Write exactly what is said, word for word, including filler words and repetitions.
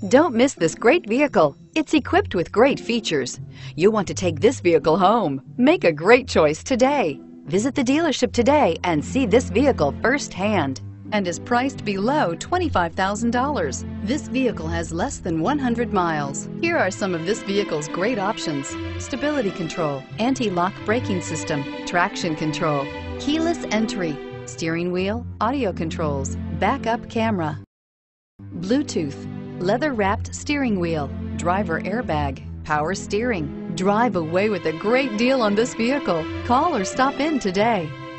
Don't miss this great vehicle. It's equipped with great features. You'll want to take this vehicle home. Make a great choice today. Visit the dealership today and see this vehicle firsthand, and is priced below twenty-five thousand dollars. This vehicle has less than one hundred miles. Here are some of this vehicle's great options: stability control, anti-lock braking system, traction control, keyless entry, steering wheel audio controls, backup camera, Bluetooth, leather-wrapped steering wheel, driver airbag, power steering. Drive away with a great deal on this vehicle. Call or stop in today.